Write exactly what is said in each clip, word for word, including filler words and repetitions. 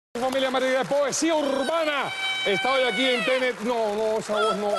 Familia María de Poesía Urbana. Está hoy aquí en T N T. No, no, esa voz no.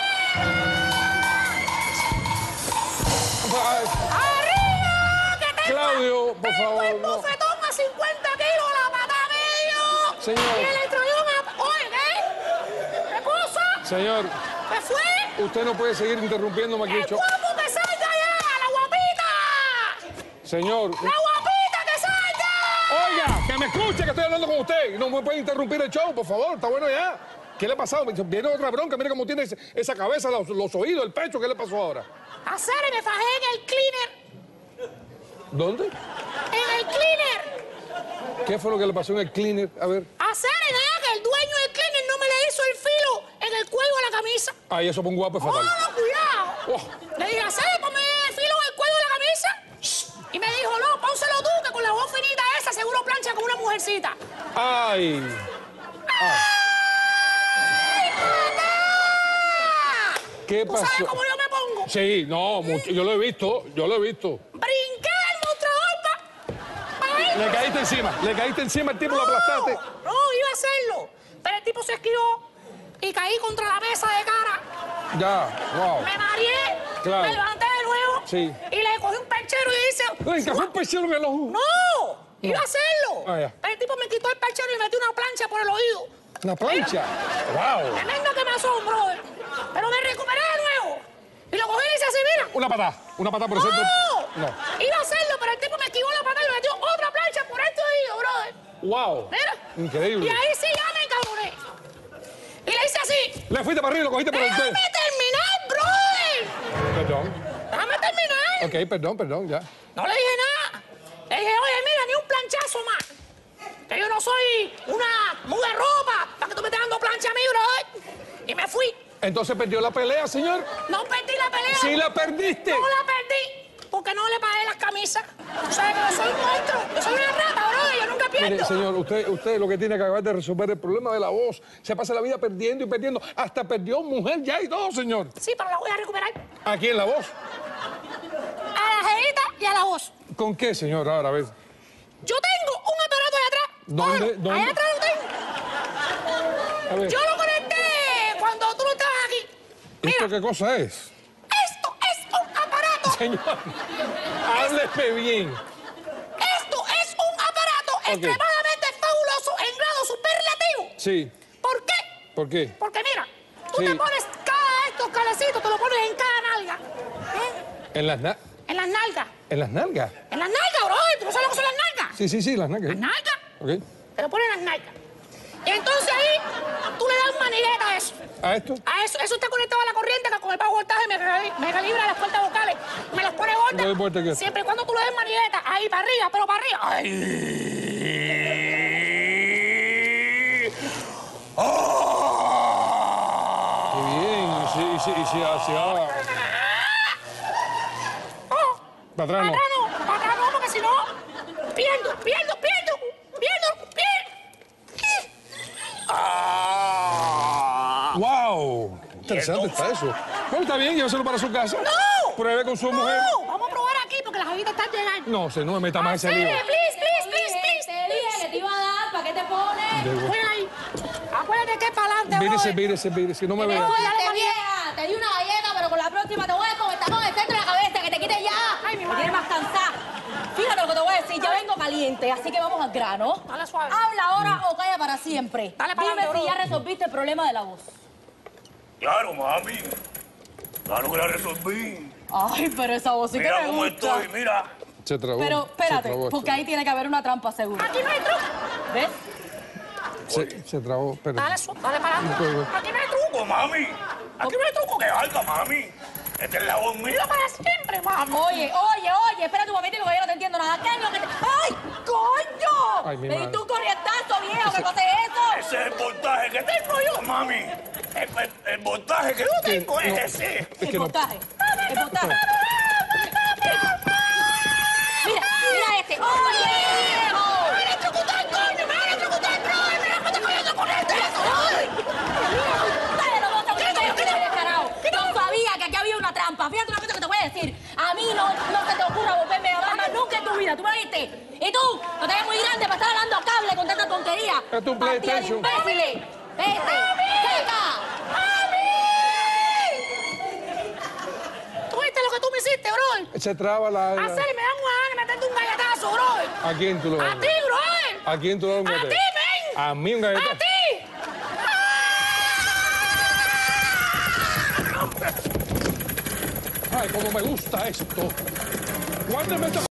¡Arriba! ¡Que te Claudio, por favor. el No. bofetón a cincuenta kilos, la patada medio! Señor. Y el electroyón a... Oye, ¿qué? ¿Qué cosa? Señor, ¿Qué fue? usted no puede seguir interrumpiéndome aquí. ¡El Cho- guapo que salga ya! ¡La guapita! Señor. ¡La guapita que salga! Oiga, que me escuche que estoy hablando con usted. No me puede interrumpir el show, por favor. Está bueno ya. ¿Qué le ha pasado? Viene otra bronca. Mire cómo tiene ese- esa cabeza, los, los oídos, el pecho. ¿Qué le pasó ahora? Hacer, me fajé en el cleaner. ¿Dónde? En el cleaner. ¿Qué fue lo que le pasó en el cleaner? A ver. Hacer, nada, que el dueño del cleaner no me le hizo el filo en el cuello de la camisa. Ay, eso fue un guapo ¡Oh, fatal. no, cuidado! Oh. Le dije, hacer, ponme el filo en el cuello de la camisa. Y me dijo, no, pónselo tú, que con la voz finita esa seguro plancha con una mujercita. Ay. ¡Ay, papá! ¿Qué ¿Tú pasó? sabes cómo yo me pongo? Sí, no, mucho- yo lo he visto, yo lo he visto. Brinqué el mostrador pa... pa irme. Le caíste encima, le caíste encima al tipo, lo aplastaste. No, iba a hacerlo. Pero el tipo se esquivó y caí contra la mesa de cara. Ya, wow. Me mareé, Claro. me levanté de nuevo Sí. y le cogí un perchero y dice... Le encajó un pechero en el ojo. ¡No! ¡Iba a hacerlo! Ah, ya. Pero el tipo me quitó el perchero y me metió una plancha por el oído. Una plancha. Wow. Tremendo quemazón, brother. Pero me recuperé de nuevo. Y lo cogí y hice así, mira. Una patada, una patada por el centro. ¡No! No. Iba a hacerlo, pero el tipo me esquivó la pata y me metió otra plancha por este oído, brother. Wow. Mira. Increíble. Y ahí sí ya me encabroné. Y le hice así. Le fuiste para arriba y lo cogiste por el ¡Déjame pelo. terminar, brother! Perdón. ¡Déjame terminar! Ok, perdón, perdón, ya. No le dije nada. Le dije, oye, mira, ni un planchazo más. Que yo no soy una muda de ropa para que tú me estés dando plancha a mí, brother. Y me fui. Entonces perdió la pelea, señor. No perdí la pelea. Sí la perdiste. No la perdí. Porque no le pagué las camisas. O sea, que yo soy un monstruo. Yo soy una rata, brother. Yo nunca pierdo. Mire, señor, usted, usted lo que tiene que acabar de resolver el problema de la voz. Se pasa la vida perdiendo y perdiendo. Hasta perdió mujer ya y todo, señor. Sí, pero la voy a recuperar. Aquí en la voz. A la jevita y a la voz. ¿Con qué, señor? Ahora, a ver. Yo tengo un aparato allá atrás. ¿Dónde? Bueno, ¿Dónde? allá atrás lo tengo. A ver. Yo lo conecté cuando tú no estabas aquí. Mira, ¿Esto qué cosa es? esto es un aparato. Señor, hábleme bien. Esto es un aparato extremadamente fabuloso en grado superlativo. Sí. ¿Por qué? ¿Por qué? Porque mira, tú Sí. te pones cada de estos calecitos, te lo pones en cada nalga. ¿Eh? ¿En las, na- En las nalgas. en las nalgas? En las nalgas, bro. ¿Tú no sabes lo que son las nalgas? Sí, sí, sí, las nalgas. Las nalgas. Ok. Te lo pones en las nalgas. Y entonces ahí tú le das manigueta a eso. ¿A esto? A eso. Eso está conectado a la corriente que con el bajo voltaje me, cali- me calibra las cuerdas vocales. Me las pone ¿Qué vuelta gordas. qué? Siempre y cuando tú le des manigueta. Ahí para arriba, pero para arriba. Ay. Qué bien. Y si, y si, y si hacia... Oh. Para atrás no. Para atrás no, para atrás no, porque si no, pierdo, pierdo, pierdo, pierdo, pierdo. ¡Wow! Interesante está eso. Bueno, está bien, lléveselo para su casa. ¡No! Pruebe con su mujer. No, vamos a probar aquí porque las javitas están llegando. No, se no me meta más ese Hacer, lío. please, please, please, please. Te dije que te iba a dar, ¿para qué te pones? Voy ahí. Acuérdate que es para adelante, Vírese, brother. vírese, vírese. No me Te vea. voy a dar Te la vieja, te di una galleta, pero con la próxima te voy a conectar con el centro de la cabeza, que te quites ya. Ay, mi Me madre. tienes más cansada. Fíjate lo que te voy a decir, yo vengo caliente, así que vamos al grano. Dale suave. Habla ahora o calla para siempre. Dale para Dime adelante, si ya bro. resolviste el problema de la voz. Claro, mami. Claro que la resolví. Ay, pero esa voz sí que Mira me cómo gusta. estoy, mira. Se trabó. Pero se espérate, trabó porque esto. ahí tiene que haber una trampa seguro. Aquí no hay truco. ¿Ves? Se, se trabó, espérate. Dale, su- dale para No puedo. adelante. Aquí no hay truco. Truco, mami. Aquí no hay truco que valga, mami. Esta es la voz mía. Mira para siempre, mamá. Oye, oye, oye, espérate un momentito que yo no te entiendo nada. ¿Qué es lo que te...? ¡Ay, coño! Ay, mi Me madre. diste un corrientazo, viejo, ¿qué cosa es eso? Ese es el voltaje que tengo yo, mami. El, el- el voltaje que yo tengo es no. ese. Es El que no. voltaje. El voltaje. Mira, mira este. ¡Oye, viejo! ¡Me van a electrocutar, coño! ¡Me van a electrocutar, brother! ¡Mira cómo te cogiendo con esto! Dale, los dos son ustedes, que eres descarado. No sabía que aquí había una trampa. Fíjate una cosa que te voy a decir. A mí no, no se te ocurra volverme a hablar más nunca en tu vida. ¿Tú me viste? Y tú, no te ves muy grande para estar hablando cable con tanta tontería. Es tu Partida de PlayStation. imbéciles. Vete. ¡Seca! ¿Tú viste lo que tú me hiciste, bro? Se traba la... la- Hacerle, me dan una gana de meterte un galletazo, bro. ¿A quién tú lo A das? ti, bro. ¿A quién tú le das un A galletazo? ti, men. A mí un galletazo. A ti. Ay, cómo me gusta esto. Guárdame esta